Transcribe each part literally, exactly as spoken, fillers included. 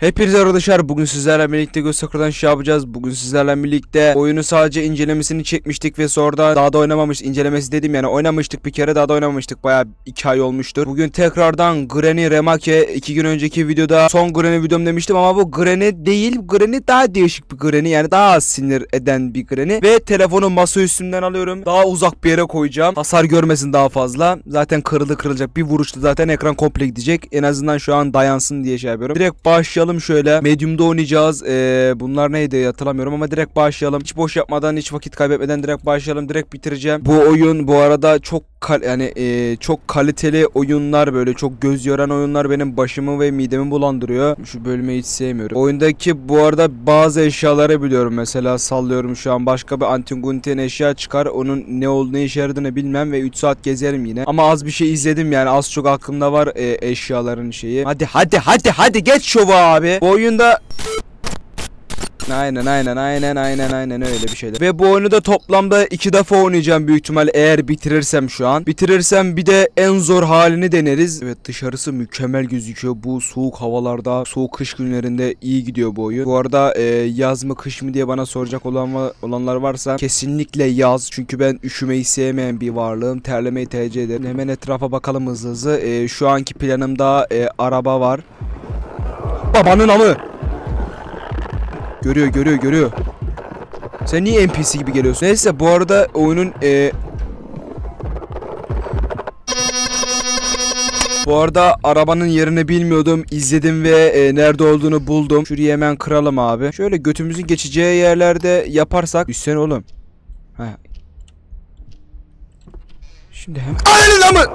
Hepinize arkadaşlar, bugün sizlerle birlikte göz sakırdan şey yapacağız. Bugün sizlerle birlikte oyunu sadece incelemesini çekmiştik ve sonra da daha da oynamamış, incelemesi dedim yani oynamıştık bir kere, daha da oynamamıştık, bayağı iki ay olmuştur. Bugün tekrardan Granny Remake, iki gün önceki videoda son Granny videom demiştim ama bu Granny değil, Granny daha değişik bir Granny, yani daha az sinir eden bir Granny. Ve telefonu masa üstünden alıyorum, daha uzak bir yere koyacağım, hasar görmesin daha fazla. Zaten kırıldı kırılacak, bir vuruşta zaten ekran komple gidecek, en azından şu an dayansın diye şey yapıyorum. Direkt başlayalım. Şöyle medium'da oynayacağız. Ee, bunlar neydi hatırlamıyorum ama direkt başlayalım. Hiç boş yapmadan, hiç vakit kaybetmeden direkt başlayalım. Direkt bitireceğim. Bu oyun bu arada çok yani e, çok kaliteli oyunlar, böyle çok göz yoran oyunlar benim başımı ve midemi bulandırıyor. Şu bölümü hiç sevmiyorum. Oyundaki bu arada bazı eşyaları biliyorum. Mesela sallıyorum, şu an başka bir Antingunti'nin eşya çıkar. Onun ne olduğunu, ne işe yaradığını bilmem ve üç saat gezerim yine. Ama az bir şey izledim yani, az çok aklımda var e, eşyaların şeyi. Hadi hadi hadi hadi geç şovu abi. Bu oyunda Aynen aynen aynen aynen aynen öyle bir şeyler. Ve bu oyunu da toplamda iki defa oynayacağım büyük ihtimal, eğer bitirirsem şu an. Bitirirsem bir de en zor halini deneriz. Evet, dışarısı mükemmel gözüküyor. Bu soğuk havalarda, soğuk kış günlerinde iyi gidiyor bu oyun. Bu arada e, yaz mı kış mı diye bana soracak olan olanlar varsa kesinlikle yaz. Çünkü ben üşümeyi sevmeyen bir varlığım. Terlemeyi tercih ederim. Hemen etrafa bakalım hızlı hızlı. E, şu anki planımda e, araba var. Babanın amı. Görüyor görüyor görüyor. Sen niye N P C gibi geliyorsun? Neyse, bu arada oyunun e... Bu arada arabanın yerini bilmiyordum. İzledim ve e, nerede olduğunu buldum. Şurayı hemen kıralım abi. Şöyle götümüzün geçeceği yerlerde yaparsak. Düşsene oğlum. Ha. Şimdi hemen. Aynen mı?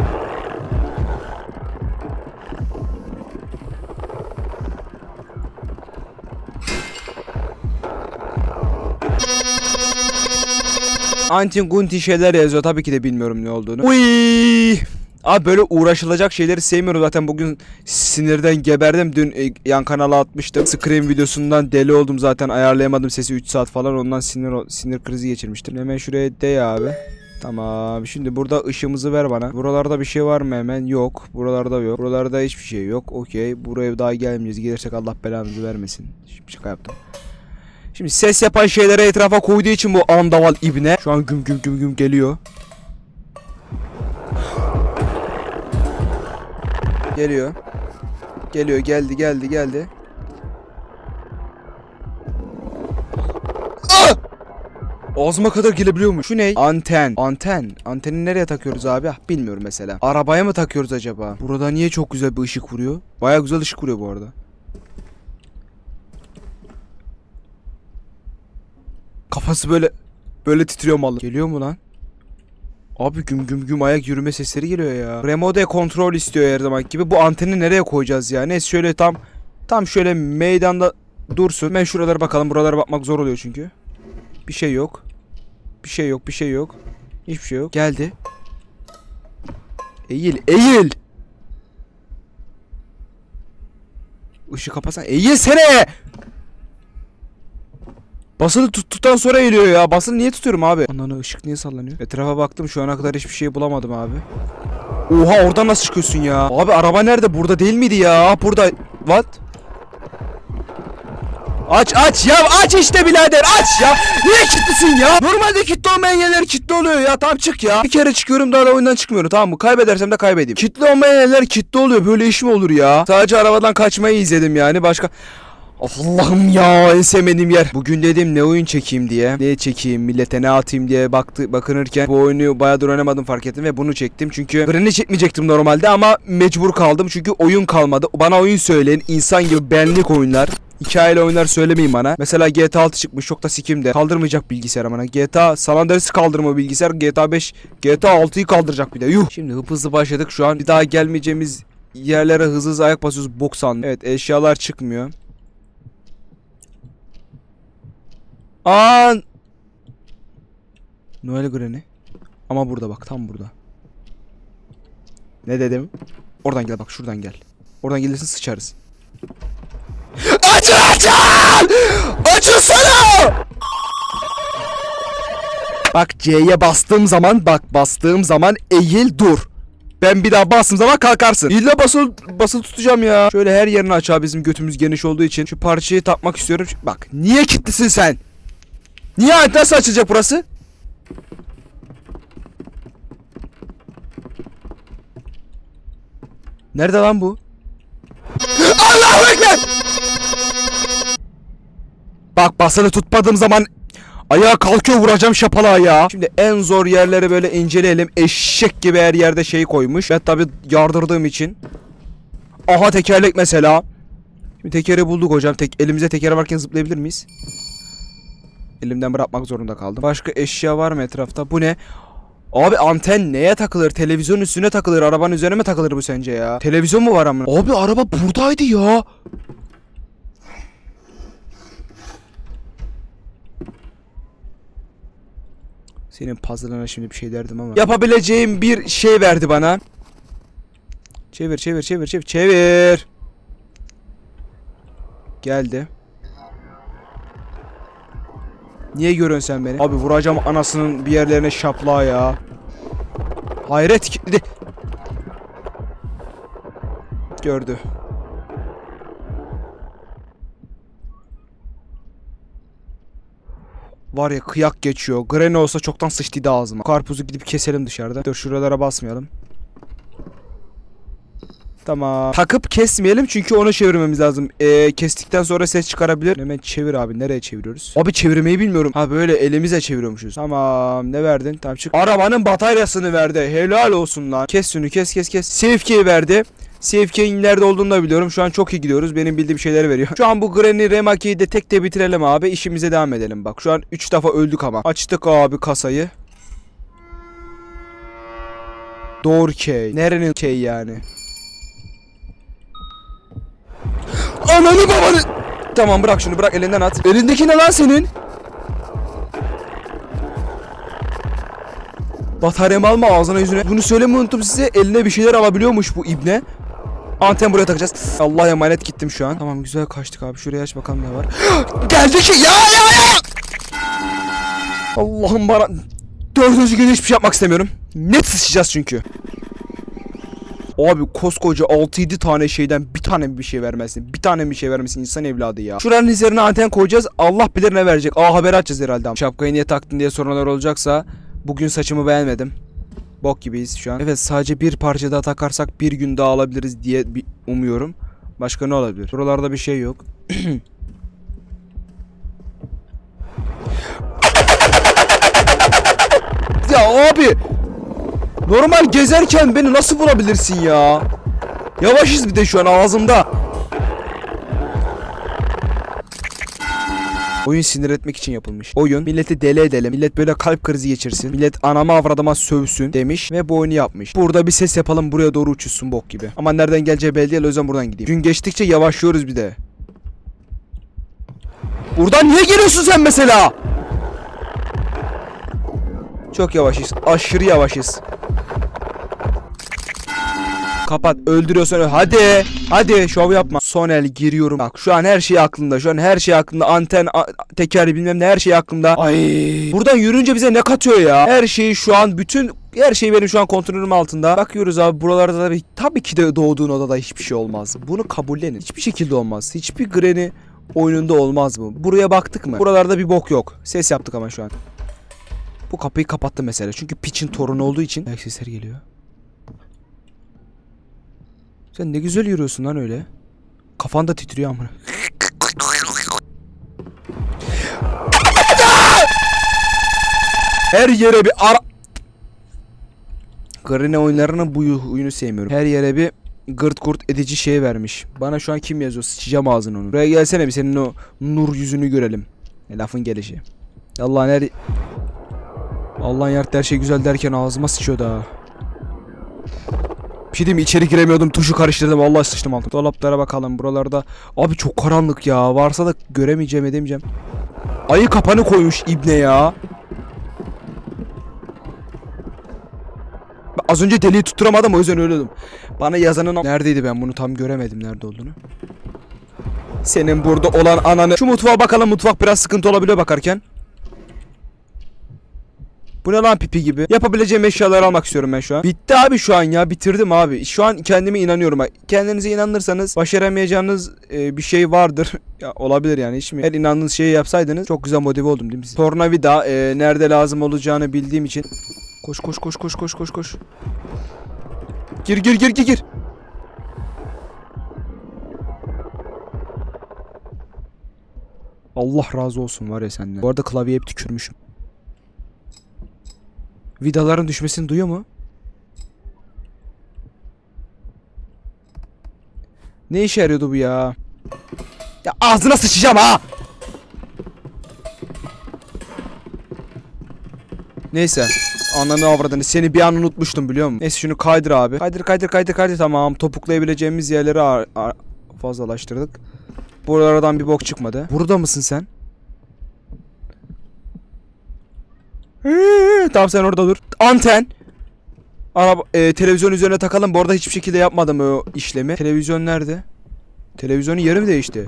Antingunti şeyler yazıyor, tabii ki de bilmiyorum ne olduğunu. Uy! Abi böyle uğraşılacak şeyleri sevmiyorum zaten, bugün sinirden geberdim. Dün e, yan kanala atmıştım. Scream videosundan deli oldum zaten, ayarlayamadım sesi, üç saat falan, ondan sinir sinir krizi geçirmiştim. Hemen şuraya de abi. Tamam, şimdi burada ışığımızı ver bana. Buralarda bir şey var mı hemen? Yok. Buralarda yok. Buralarda hiçbir şey yok. Okey. Buraya daha gelmeyeceğiz. Gelirsek Allah belamızı vermesin. Şimdi şaka yaptım. Şimdi ses yapan şeylere etrafa koyduğu için bu andaval ibne şu an güm güm güm güm geliyor. Geliyor. Geliyor, geldi geldi geldi. Ah! Ağzıma kadar gelebiliyor mu? Şu ne? Anten. Anten. Anteni nereye takıyoruz abi? Ah, bilmiyorum mesela. Arabaya mı takıyoruz acaba? Burada niye çok güzel bir ışık vuruyor? Baya güzel ışık vuruyor bu arada. Kafası böyle böyle titriyor malı. Geliyor mu lan? Abi güm güm güm ayak yürüme sesleri geliyor ya. Remote kontrol istiyor her zaman gibi. Bu anteni nereye koyacağız ya? Neyse, şöyle tam tam şöyle meydanda dursun. Ben şuralara bakalım. Buralara bakmak zor oluyor çünkü. Bir şey yok. Bir şey yok, bir şey yok. Hiçbir şey yok. Geldi. Eğil, eğil. Işığı kapatsan. Eğilsene. Basılı tuttuktan sonra eğiliyor ya. Basılı niye tutuyorum abi? Ananı, ışık niye sallanıyor? Etrafa baktım, şu ana kadar hiçbir şey bulamadım abi. Oha, oradan nasıl çıkıyorsun ya? Abi araba nerede? Burada değil miydi ya? Burada. What? Aç aç ya, aç işte birader, aç ya. Niye kilitlisin ya? Normalde kilitli olmayan yerler kilitli oluyor ya. Tamam, çık ya. Bir kere çıkıyorum, daha da oyundan çıkmıyorum, tamam mı? Kaybedersem de kaybedeyim. Kilitli olmayan yerler kilitli oluyor. Böyle iş mi olur ya? Sadece arabadan kaçmayı izledim yani, başka. Allah'ım ya, en sevmediğim yer. Bugün dedim ne oyun çekeyim diye. Ne çekeyim, millete ne atayım diye baktı, bakınırken bu oyunu bayağıdır oynamadım fark ettim ve bunu çektim. Çünkü Granny çekmeyecektim normalde ama mecbur kaldım. Çünkü oyun kalmadı. Bana oyun söyleyin. İnsan gibi benlik oyunlar. Hikayeli oyunlar söylemeyin bana. Mesela G T A altı çıkmış, çok da sikimde. Kaldırmayacak bilgisayar bana. G T A San Andreas'ı kaldırma bilgisayar. G T A beş, G T A altıyı kaldıracak bir de. Yuh. Şimdi hıp hızlı başladık. Şu an bir daha gelmeyeceğimiz yerlere hızlı hızlı ayak basıyoruz. Bok sandım. Evet, eşyalar çıkmıyor. An Noel Granny. Ama burada bak, tam burada. Ne dedim? Oradan gel bak, şuradan gel. Oradan gelirsin, sıçarız. Açın açın! Açılsana! Bak C'ye bastığım zaman, bak bastığım zaman eğil dur. Ben bir daha bastığım zaman kalkarsın. İlla basılı, basılı tutacağım ya. Şöyle her yerini aç abi, bizim götümüz geniş olduğu için. Şu parçayı takmak istiyorum. Bak niye kilitlisin sen? Niye, nasıl açılacak burası? Nerede lan bu? Allahu Ekber! Bak basılı tutmadığım zaman ayağa kalkıyor, vuracağım şapalığa ya. Şimdi en zor yerleri böyle inceleyelim. Eşek gibi her yerde şey koymuş. Ben tabi yardırdığım için. Aha tekerlek mesela. Şimdi tekeri bulduk hocam. Tek, elimize teker varken zıplayabilir miyiz? Elimden bırakmak zorunda kaldım. Başka eşya var mı etrafta? Bu ne? Abi anten neye takılır? Televizyon üstüne takılır. Arabanın üzerine mi takılır bu sence ya? Televizyon mu var amına? Abi araba buradaydı ya. Senin puzzle'ına şimdi bir şey derdim ama. Yapabileceğim bir şey verdi bana. Çevir çevir çevir çevir çevir. Geldi. Niye görüyorsun sen beni? Abi vuracağım anasının bir yerlerine şapla ya. Hayret kilitledi. Gördü. Var ya kıyak geçiyor. Granny olsa çoktan sıçtıydı ağzıma. Karpuzu gidip keselim dışarıda. Dur şuralara basmayalım. Tamam. Takıp kesmeyelim çünkü onu çevirmemiz lazım. Ee, kestikten sonra ses çıkarabilir. Hemen çevir abi. Nereye çeviriyoruz? Abi çevirmeyi bilmiyorum. Ha böyle elimize çeviriyormuşuz. Tamam. Ne verdin? Tamam çık. Arabanın bataryasını verdi. Helal olsun lan. Kes şunu, kes kes kes. Save key verdi. Save key'in nerede olduğunu da biliyorum. Şu an çok iyi gidiyoruz. Benim bildiğim şeyleri veriyor. Şu an bu Granny Remake'yi de tek de bitirelim abi. İşimize devam edelim bak. Şu an üç defa öldük ama. Açtık abi kasayı. Door key. Nerenin key yani? Ananı babanı. Tamam bırak şunu, bırak elinden at. Elindeki ne lan senin? Bataryamı alma ağzına yüzüne. Bunu söylemeyi unuttum size. Eline bir şeyler alabiliyormuş bu ibne. Anten buraya takacağız. Allah'a emanet gittim şu an. Tamam güzel kaçtık abi. Şuraya aç bakalım ne var. Geldi ki ya ya ya. Allah'ım bana. Dördüncü gün hiçbir şey yapmak istemiyorum. Net sıçacağız çünkü. Abi koskoca altı yedi tane şeyden bir tane bir şey vermesin. Bir tane bir şey vermesin insan evladı ya. Şuranın üzerine anten koyacağız. Allah bilir ne verecek. Aa haber açacağız herhalde. Şapkayı niye taktın diye sorunlar olacaksa. Bugün saçımı beğenmedim. Bok gibiyiz şu an. Evet sadece bir parça daha takarsak bir gün daha alabiliriz diye umuyorum. Başka ne olabilir? Buralarda bir şey yok. Ya abi. Normal gezerken beni nasıl vurabilirsin ya? Yavaşız bir de şu an ağzımda. Oyun sinir etmek için yapılmış. Oyun milleti deli edelim. Millet böyle kalp krizi geçirsin. Millet anama avradıma sövsün demiş ve bu oyunu yapmış. Burada bir ses yapalım, buraya doğru uçuşsun bok gibi. Ama nereden geleceği belli değil, o yüzden buradan gideyim. Gün geçtikçe yavaşlıyoruz bir de. Buradan niye geliyorsun sen mesela? Çok yavaşız. Aşırı yavaşız. Kapat. Öldürüyorsan öl. Hadi. Hadi şov yapma. Son el giriyorum. Bak şu an her şey aklımda. Şu an her şey aklımda. Anten, teker bilmem ne her şey aklımda. Ay. Buradan yürünce bize ne katıyor ya? Her şeyi şu an bütün her şey benim şu an kontrolüm altında. Bakıyoruz abi buralarda da bir, tabii ki de doğduğun odada hiçbir şey olmaz. Bunu kabullenin. Hiçbir şekilde olmaz. Hiçbir Granny oyununda olmaz mı? Buraya baktık mı? Buralarda bir bok yok. Ses yaptık ama şu an. Bu kapıyı kapattım mesela. Çünkü piçin torunu olduğu için. Ayak sesleri geliyor. Sen ne güzel yürüyorsun lan öyle. Kafan da titriyor amına. Her yere bir ara... Granny oyunlarının bu oyunu sevmiyorum. Her yere bir gırt gırt edici şey vermiş. Bana şu an kim yazıyor? Sıçacağım ağzını onu. Buraya gelsene bir senin o nur yüzünü görelim. E, lafın gelişi. Allah'ın her... Allah'ın yarattı her şey güzel derken ağzıma sıçıyor daha. Bir şey diyeyim mi? İçeri giremiyordum. Tuşu karıştırdım. Vallahi sıçtım aldım. Dolaplara bakalım. Buralarda. Abi çok karanlık ya. Varsa da göremeyeceğim edemeyeceğim. Ayı kapanı koymuş ibne ya. Az önce deliği tutturamadım o yüzden ölüyordum. Bana yazanın... Neredeydi ben bunu tam göremedim nerede olduğunu. Senin burada olan ananı... Şu mutfağa bakalım. Mutfak biraz sıkıntı olabiliyor bakarken. Bu ne lan pipi gibi? Yapabileceğim eşyaları almak istiyorum ben şu an. Bitti abi şu an ya. Bitirdim abi. Şu an kendime inanıyorum. Kendinize inanırsanız başaramayacağınız e, bir şey vardır. Ya olabilir yani. Hiç mi? Her inandığınız şeyi yapsaydınız çok güzel motive oldum değil mi size? Tornavida e, nerede lazım olacağını bildiğim için. Koş koş koş koş koş koş koş. Gir gir gir gir gir. Allah razı olsun var ya senden. Bu arada klavyeye hep tükürmüşüm. Vidaların düşmesini duyuyor mu? Ne işe yarıyordu bu ya? Ya ağzına sıçacağım ha! Neyse. Ananı avradını. Seni bir an unutmuştum biliyor musun? Neyse şunu kaydır abi. Kaydır kaydır kaydır kaydır. Tamam. Topuklayabileceğimiz yerleri fazlalaştırdık. Buralardan bir bok çıkmadı. Burada mısın sen? Tamam sen orada dur. Anten. Araba, e, televizyon üzerine takalım. Bu arada hiçbir şekilde yapmadım o işlemi. Televizyon nerede? Televizyonun yeri mi değişti?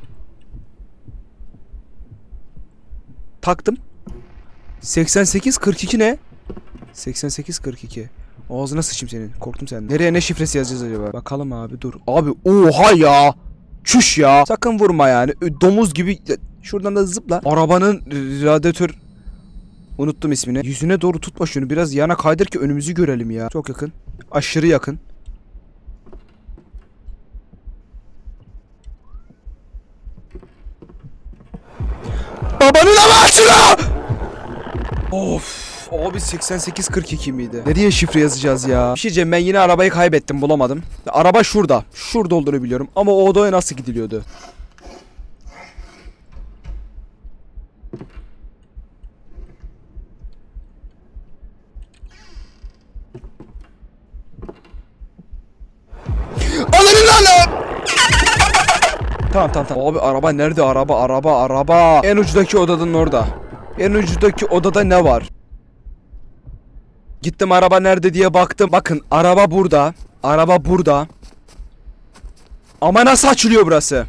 Taktım. seksen sekiz kırk iki ne? seksen sekiz kırk iki. Ağzına sıçayım senin. Korktum senden. Nereye ne şifresi yazacağız acaba? Bakalım abi dur. Abi oha ya. Çüş ya. Sakın vurma yani. Domuz gibi. Şuradan da zıpla. Arabanın radyatör. Unuttum ismini. Yüzüne doğru tutma şunu. Biraz yana kaydır ki önümüzü görelim ya. Çok yakın. Aşırı yakın. Babanın ama şunu! Of. Abi seksen sekiz kırk iki miydi? Nereye şifre yazacağız ya? Bir şey diyeceğim, ben yine arabayı kaybettim, bulamadım. Araba şurada. Şurada olduğunu biliyorum. Ama o odaya nasıl gidiliyordu? Ananı lan! Tamam tamam tamam. Abi araba nerede? Araba araba araba. En ucudaki odanın orada. En ucudaki odada ne var? Gittim araba nerede diye baktım. Bakın araba burada. Araba burada. Ama nasıl açılıyor burası?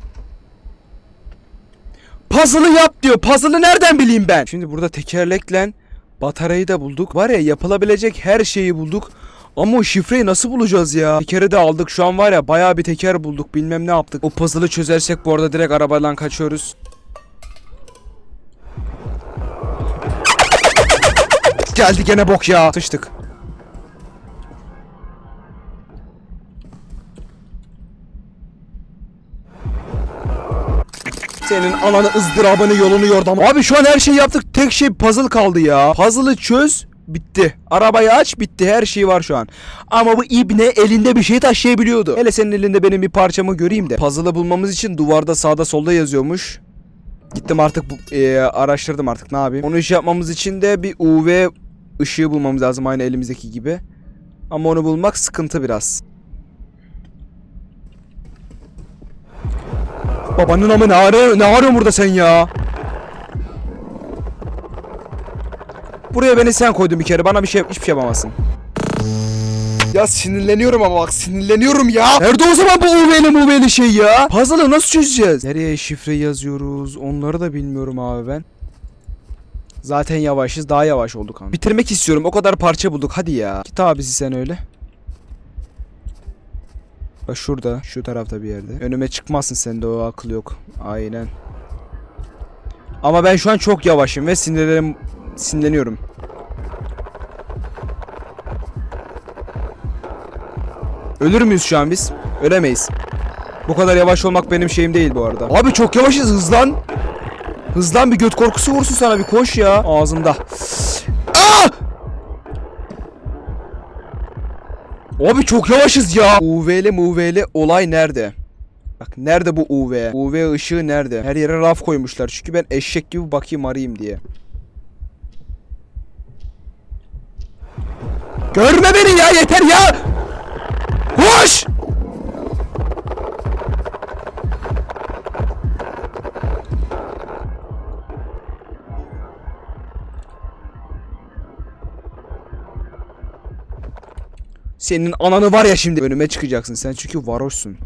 Puzzle'ı yap diyor. Puzzle'ı nereden bileyim ben? Şimdi burada tekerlekle bataryayı da bulduk. Var ya, yapılabilecek her şeyi bulduk. Ama o şifreyi nasıl bulacağız ya? Tekeri de aldık. Şu an var ya bayağı bir teker bulduk. Bilmem ne yaptık. O puzzle'ı çözersek bu arada direkt arabadan kaçıyoruz. Geldi gene bok ya. Sıçtık. Senin ananı ızdırabını yolunu yordam. Abi şu an her şeyi yaptık. Tek şey puzzle kaldı ya. Puzzle'ı çöz. Bitti. Arabayı aç, bitti. Her şey var şu an. Ama bu ibne elinde bir şey taşıyabiliyordu. Hele senin elinde benim bir parçamı göreyim de. Puzzle'ı bulmamız için duvarda sağda solda yazıyormuş. Gittim artık bu, e, araştırdım artık, ne yapayım. Onu iş yapmamız için de bir U V ışığı bulmamız lazım, aynı elimizdeki gibi. Ama onu bulmak sıkıntı biraz. Babanın amı, ne arıyor, ne arıyorsun burada sen ya? Buraya beni sen koydun bir kere, bana bir şey, hiçbir şey yapamazsın. Ya sinirleniyorum ama bak, sinirleniyorum ya. Nerede o zaman bu U V'li U V'li şey ya? Puzzle'ı nasıl çözeceğiz? Nereye şifre yazıyoruz? Onları da bilmiyorum abi ben. Zaten yavaşız, daha yavaş olduk abi. Bitirmek istiyorum, o kadar parça bulduk, hadi ya. Git abisi sen öyle. Bak şurada, şu tarafta bir yerde. Önüme çıkmazsın, sende o akıl yok. Aynen. Ama ben şu an çok yavaşım ve sinirlerim, sinirleniyorum. Ölür müyüz şu an biz? Ölemeyiz. Bu kadar yavaş olmak benim şeyim değil bu arada. Abi çok yavaşız, hızlan. Hızlan, bir göt korkusu vursun sana, bir koş ya. Ağzımda. Aa! Abi çok yavaşız ya. U V'li U V'li olay nerede? Bak nerede bu U V? U V ışığı nerede? Her yere raf koymuşlar. Çünkü ben eşek gibi bakayım, arayayım diye. Görme beni ya, yeter ya. Koş! Senin ananı var ya, şimdi önüme çıkacaksın sen, çünkü varoşsun.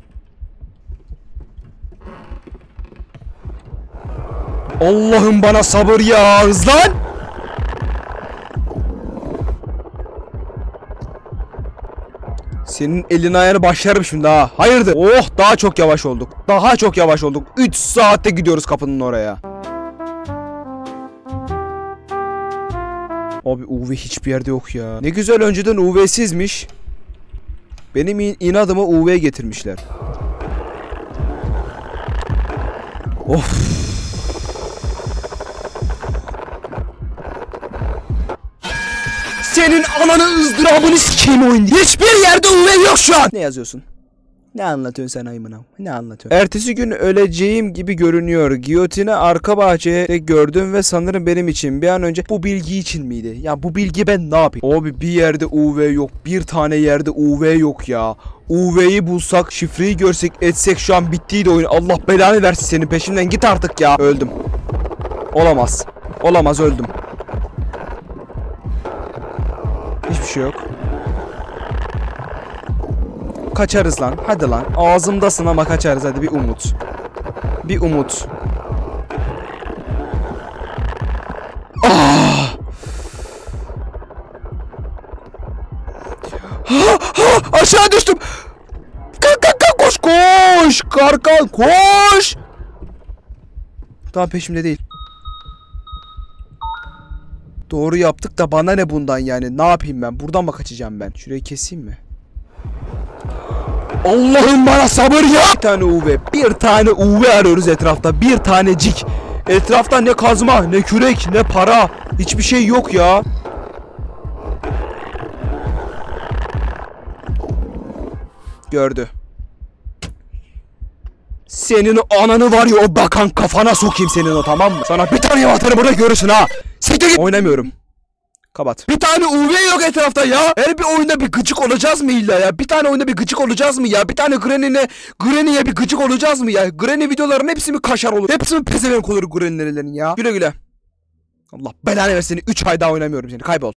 Allah'ım bana sabır ya, hızlan. Senin elini ayağını başlarım şimdi ha. Hayırdır? Oh, daha çok yavaş olduk. Daha çok yavaş olduk. üç saatte gidiyoruz kapının oraya. Abi U V hiçbir yerde yok ya. Ne güzel, önceden U V'sizmiş. Benim in inadıma U V getirmişler. Of. Senin ananı ızdırabını sikeyim oyun. Hiçbir yerde U V yok şu an. Ne yazıyorsun? Ne anlatıyorsun sen Aymın abi? Ne anlatıyorsun? Ertesi gün öleceğim gibi görünüyor. Giyotini arka bahçede gördüm ve sanırım benim için. Bir an önce bu bilgi için miydi? Ya bu bilgi ben ne yapayım? Abi bir yerde U V yok. Bir tane yerde U V yok ya. U V'yi bulsak, şifreyi görsek, etsek şu an bittiydi oyun. Allah belanı versin senin, peşimden git artık ya. Öldüm. Olamaz. Olamaz, öldüm. Hiçbir şey yok. Kaçarız lan. Hadi lan. Ağzımdasın ama kaçarız. Hadi bir umut. Bir umut. Ah! Ha, ha, aşağı düştüm. Kalk kalk kalk, koş koş. Karkal koş. Tamam, peşimde değil. Doğru yaptık da bana ne bundan yani? Ne yapayım ben? Buradan mı kaçacağım ben? Şurayı keseyim mi? Allah'ım bana sabır ya. Bir tane U V. Bir tane U V arıyoruz etrafta. Bir tanecik. Etrafta ne kazma, ne kürek, ne para. Hiçbir şey yok ya. Gördü. Senin ananı var ya, o bakan kafana sokayım senin o, tamam mı? Sana bir tane yavatırı burada görürsün ha. Siktir git. Oynamıyorum. Kapat. Bir tane U V yok etrafta ya. Her bir oyunda bir gıcık olacağız mı illa ya? Bir tane oyunda bir gıcık olacağız mı ya? Bir tane Granny'ne Granny'ye bir gıcık olacağız mı ya? Granny videoların hepsi mi kaşar olur? Hepsi mi pezevenk olur Granny'lerin ya? Güle güle. Allah belanı versin, üç ay daha oynamıyorum seni. Kaybol.